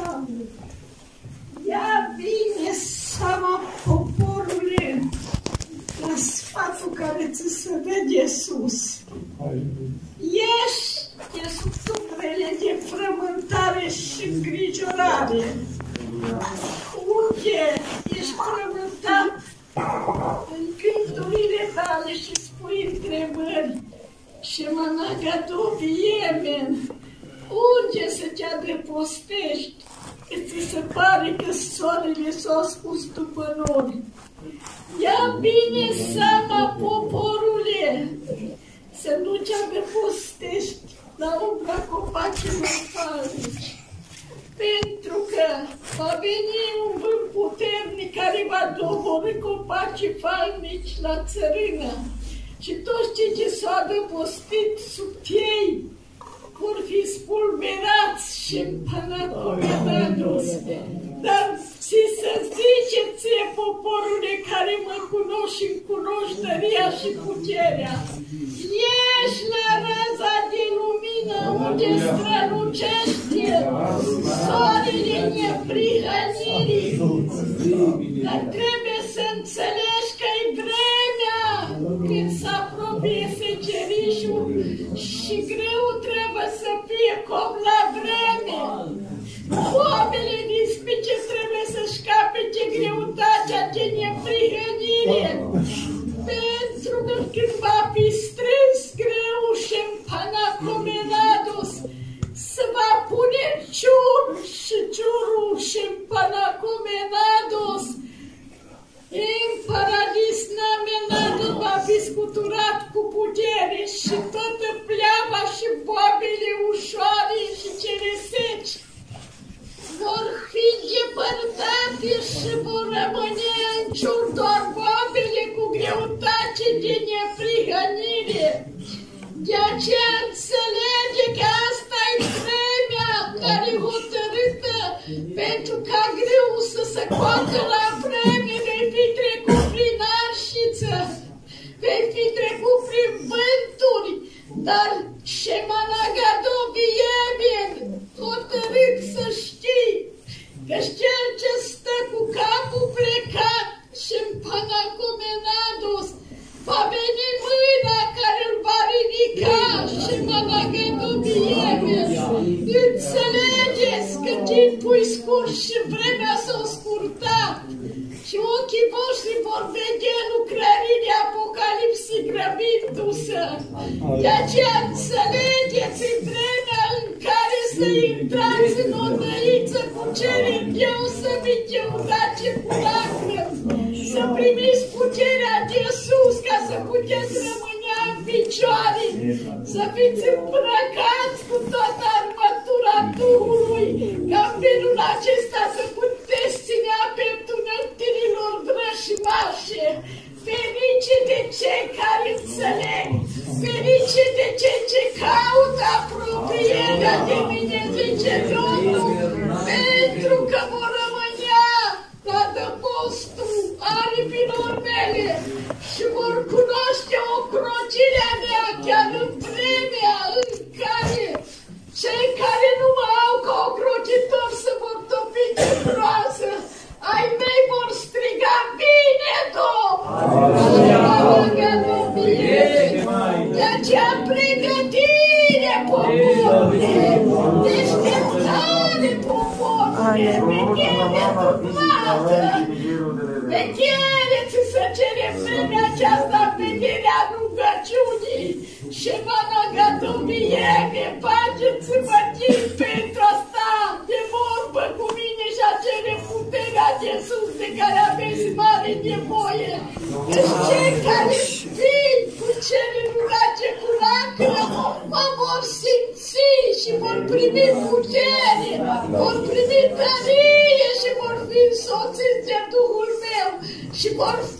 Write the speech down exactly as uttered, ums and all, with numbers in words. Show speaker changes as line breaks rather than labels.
Doamne. Ia bine seama, poporule, la sfatul care ți se dă de sus. Ieși de sub umbrele de frământare și îngrijorare. Unde ești frământat în gândurile tale și spui întrebări și managadovi Yemen, unde să te adăpostești? Ți se pare că soarele s-a ascuns după nori. Ia bine seama, poporule, să nu te adăpostești la umbra copacilor falnici. Pentru că va veni un vânt puternic care va doborî copacii falnici la țărână și toți cei ce s-au adăpostit sub ei vor fi spulberați și împanacomenați. Dar ți să zice ție, poporule care mă cunoști și îmi cunoști tăria și puterea, ieși la raza de lumină unde strălucește soarele neprihănirii. Dar trebuie să înțelegi că-i vremea când se apropie secerișul și greu trebuie să fie cum la vreme. Oamele din spice trebuie să-și capete greutatea de neprihănire, pentru că când va fi strâns greu și împanacomenados, se va pune ciur și ciurul și împanacomenados, în paradis namenado va fi scuturat cu putere și toată pleava și boabele ușoare și cele seci vor fi depărtate și vor rămâne în ciur doar boabele cu greutate de neprihănire. De aceea înțelege că asta-i vremea care e hotărâtă, pentru ca greu să se coacă la vreme, vei fi trecut prin arșiță, vei fi trecut prin vânturi, dar Shemanagadovi Yemen, hotărât să știi că cel ce stă cu capul plecat și împanacomenados, va veni mâna care îl va ridica Shemanagadovi Yemen. Înțelegeți că timpul e scurt și vremea s-a scurtat și ochii voștri vor vedea lucrările Apocalipsii grăbindu-se. De aceea înțelegeți în vremea în care să intrați în o năiță cu cele deosebite udace cu lacrimi, să primiți puterea de sus ca să puteți rămâne în picioare, să fiți îmbrăcați cu toată armătura Duhului, ca în felul acesta să puteți ține apeptul înăltirilor vrășmașe. Ferice de cei care înțeleg, ferice de cei ce caută apropierea de mine, zice Domnul, pentru că vor rămânea la adăpostul aripilor mele și vor cunoaște ocrotirea mea chiar în vremea în care cei care nu mă au ca ocrotitor se vor topi de groază. Ai mei vor striga, bine, Domnul! De aceea pregătire, poporule! Deșteptare, poporule! Veghere urmată! Veghere ți se cere vremea aceasta în vederea rugăciunii! Shemanagadovi Yemen, faceți-vă timp pentru asta de vorbă cu mine și a cere puterea de sus de care aveți mare nevoie. Deci cei care vin cu cele rurace cu lacrimi mă vor simți și vor primi putere, vor primi tărie și vor fi însoțiți de Duhul meu și vor